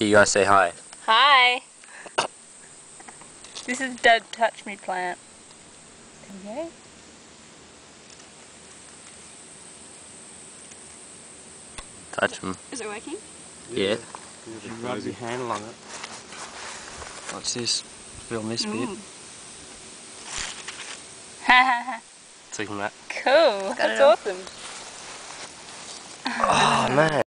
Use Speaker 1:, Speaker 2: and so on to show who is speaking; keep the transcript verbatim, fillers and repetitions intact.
Speaker 1: Okay, you gotta say hi.
Speaker 2: Hi. This is Dead Touch Me plant. Okay.
Speaker 1: Touch him.
Speaker 2: Is it working?
Speaker 1: Yeah.
Speaker 3: You rub your hand along it. Watch this. Film this bit.
Speaker 2: Haha.
Speaker 3: Take him out.
Speaker 2: Cool.
Speaker 4: Got
Speaker 2: That's
Speaker 4: it all.
Speaker 2: awesome.
Speaker 3: Oh man.